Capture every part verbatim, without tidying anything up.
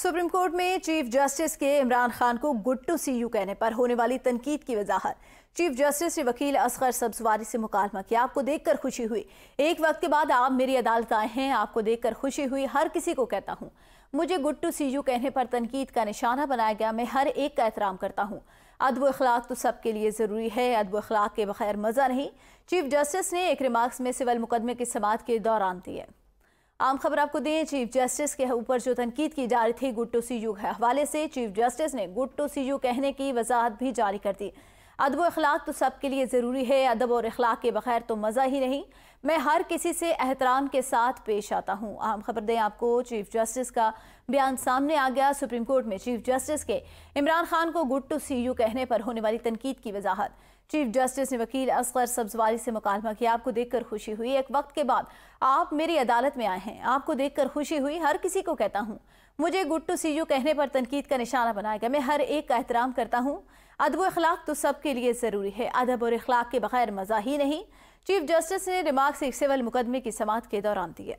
Supreme court में chief justice के इमरान खान को गुड टू सी यू कहने पर होने वाली तनकीद की वजाहत। चीफ जस्टिस ने वकील असगर सब्जवारी से मुकालमा किया। आपको देखकर खुशी हुई, एक वक्त के बाद आप मेरी अदालत आए हैं, आपको देखकर खुशी हुई। हर किसी को कहता हूँ, मुझे गुड टू सी यू कहने पर तनकीद का निशाना बनाया गया। मैं हर एक का एहतराम करता हूँ। अदब अखलाक तो सबके लिए ज़रूरी है, अदब अखलाक के बगैर मज़ा नहीं। चीफ जस्टिस ने एक रिमार्क्स में सिविल मुकदमे की समाअत के दौरान दिए। आम खबर आपको दें, चीफ जस्टिस के ऊपर जो तनकीद की जा रही थी good to see you K हवाले से, चीफ जस्टिस ने गुड टू सी यू कहने की वजाहत भी जारी कर दी। अदब और अखलाक तो सबके लिए ज़रूरी है, अदब और अखलाक के बगैर तो मज़ा ही नहीं। मैं हर किसी से एहतराम के साथ पेश आता हूँ। अहम खबर दें आपको, चीफ जस्टिस का बयान सामने आ गया। सुप्रीम कोर्ट में चीफ जस्टिस के इमरान खान को गुड टू सी यू कहने पर होने वाली तनकीद की वजाहत। चीफ जस्टिस ने वकील असगर सब्जवारी से मुकालमा किया। आपको देखकर खुशी हुई, एक वक्त के बाद आप मेरी अदालत में आए हैं, आपको देखकर खुशी हुई। हर किसी को कहता हूँ, मुझे गुड टू सी यू कहने पर तनकीद का निशाना बनाया गया। मैं हर एक का एहतराम करता हूँ। अदब और अखलाक तो सबके लिए ज़रूरी है, अदब और अखलाक के बगैर मज़ा ही नहीं। चीफ जस्टिस ने रिमार्क्स एक सिविल मुकदमे की समाअत के दौरान दिए।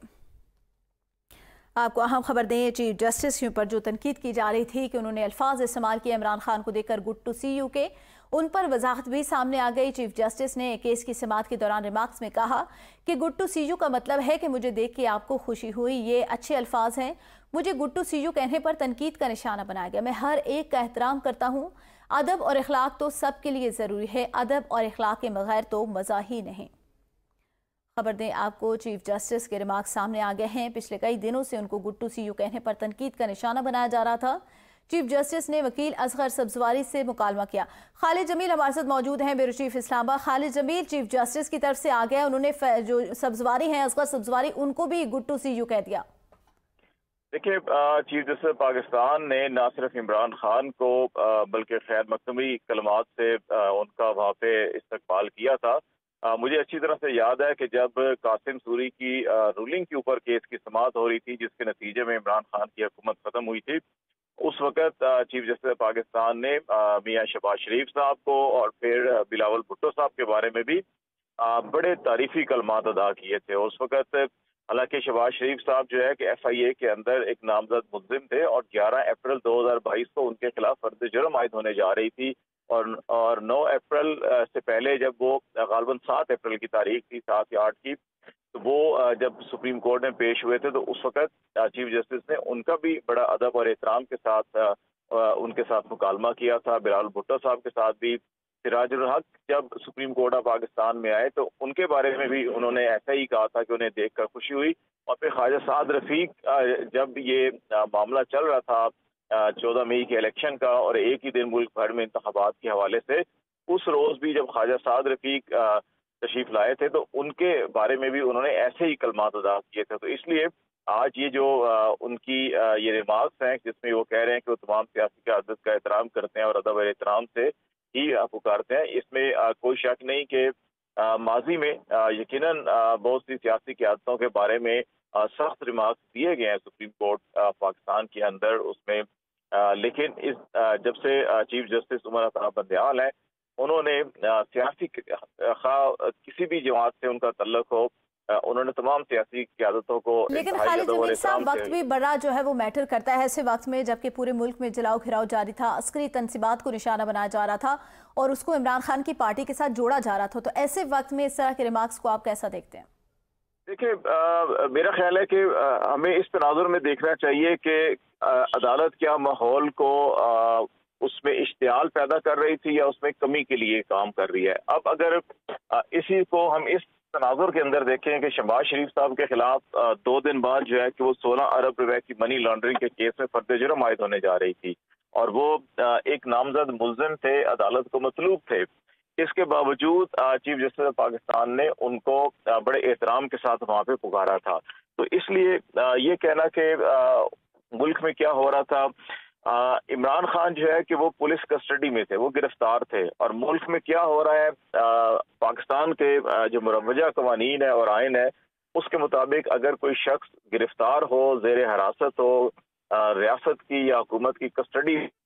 आपको अहम खबर दें, चीफ जस्टिस के ऊपर जो तनकीद की जा रही थी कि उन्होंने अल्फाज इस्तेमाल किए इमरान खान को देखकर गुड टू सी यू के, उन पर वजाहत भी सामने आ गई। चीफ जस्टिस ने केस की समाअत के दौरान रिमार्क्स में कहा कि गुड टू सी यू का मतलब है कि मुझे देख के आपको खुशी हुई। ये अच्छे अल्फाज हैं। मुझे गुड टू सी यू कहने पर तनकीद का निशाना बनाया गया। मैं हर एक का एहतराम करता हूँ। अदब और अखलाक तो सबके लिए ज़रूरी है, अदब और अखलाक के बगैर तो मज़ा ही नहीं। खबर दें आपको, चीफ जस्टिस के रिमार्क्स सामने आ गए हैं। पिछले कई दिनों से उनको गुड टू सी यू कहने पर तनकीद का निशाना बनाया जा रहा था। चीफ जस्टिस ने वकील असगर सब्जवारी से मुकालमा किया। खालिद जमील हमारे साथ मौजूद हैं, bureau chief Islamabad. Khalid Jamil, chief justice की तरफ से आ गया, उन्होंने जो सब्जवारी हैं असगर सब्जवारी, उनको भी गुड टू सी यू कह दिया। देखिए, चीफ जस्टिस पाकिस्तान ने न सिर्फ इमरान खान को बल्कि खैर मकदूमी कलमात से उनका वहाँ पे इस्तकबाल किया था। आ, मुझे अच्छी तरह से याद है कि जब कासिम सूरी की रूलिंग के ऊपर केस की समाअत हो रही थी, जिसके नतीजे में इमरान खान की हुकूमत खत्म हुई थी, उस वक़्त चीफ जस्टिस पाकिस्तान ने मियां शहबाज शरीफ साहब को और फिर बिलावल भुट्टो साहब के बारे में भी आ, बड़े तारीफी कलमात अदा किए थे। उस वक़्त हालांकि शहबाज शरीफ साहब जो है कि एफ आई ए के अंदर एक नामजद मुल्जिम थे और ग्यारह अप्रैल दो हजार बाईस को उनके खिलाफ फर्द जुर्म आयद होने जा रही थी और और नौ अप्रैल से पहले जब वो गालबन सात अप्रैल की तारीख थी, सात या आठ की, तो वो जब सुप्रीम कोर्ट में पेश हुए थे तो उस वक़्त चीफ जस्टिस ने उनका भी बड़ा अदब और एहतराम के साथ उनके साथ मुकालमा किया था। बिलावल भुट्टो साहब के साथ भी। सिराजुल हक जब सुप्रीम कोर्ट ऑफ पाकिस्तान में आए तो उनके बारे में भी उन्होंने ऐसा ही कहा था कि उन्हें देखकर खुशी हुई। और फिर ख्वाजा साद रफीक जब ये मामला चल रहा था चौदह मई के इलेक्शन का और एक ही दिन मुल्क भर में इंतखाबात के हवाले से, उस रोज़ भी जब ख्वाजा साद रफीक तशरीफ लाए थे तो उनके बारे में भी उन्होंने ऐसे ही कलमात अदा किए थे। तो इसलिए आज ये जो उनकी ये रिमार्क्स हैं जिसमें वो कह रहे हैं कि वो तमाम सियासी क़यादत का एहतराम करते हैं और अदब और एहतराम से ही पुकारते हैं, इसमें कोई शक नहीं कि माजी में यकीनन बहुत सी सियासी क़यादतों के बारे में सख्त रिमार्क्स दिए गए हैं सुप्रीम कोर्ट पाकिस्तान के अंदर उसमें, लेकिन इस जब से चीफ जस्टिस उमर अता बंदयाल हैं, उन्होंने सियासी किसी भी जमात से उनका तल्लुक हो, उन्होंने तमाम सियासी क़यादतों को, लेकिन खालिद जमील साहब वक्त भी बड़ा जो है वो मैटर करता है ऐसे वक्त में जबकि पूरे मुल्क में जलाओ घिराव जारी था, अस्करी तनसीबात को निशाना बनाया जा रहा था और उसको इमरान खान की पार्टी के साथ जोड़ा जा रहा था। तो ऐसे वक्त में इस तरह के रिमार्क्स को आप कैसा देखते हैं? देखिए, मेरा ख्याल है कि आ, हमें इस तनाजुर में देखना चाहिए कि अदालत क्या माहौल को आ, उसमें इश्तियाल पैदा कर रही थी या उसमें कमी के लिए काम कर रही है। अब अगर आ, इसी को हम इस तनाजुर के अंदर देखें कि शहबाज शरीफ साहब के खिलाफ दो दिन बाद जो है कि वो सोलह अरब रुपए की मनी लॉन्ड्रिंग के केस में फर्द जुर्म आयद होने जा रही थी और वो एक नामजद मुल्जिम थे, अदालत को मतलूब थे। इसके बावजूद चीफ जस्टिस पाकिस्तान ने उनको बड़े एहतराम के साथ वहाँ पे पुकारा था। तो इसलिए ये कहना कि मुल्क में क्या हो रहा था, आ, इमरान खान जो है कि वो पुलिस कस्टडी में थे, वो गिरफ्तार थे और मुल्क में क्या हो रहा है, आ, पाकिस्तान के आ, जो मुरवजा कवानीन है और आइन है उसके मुताबिक अगर कोई शख्स गिरफ्तार हो, जेर हिरासत हो, रियासत की या हुकूमत की कस्टडी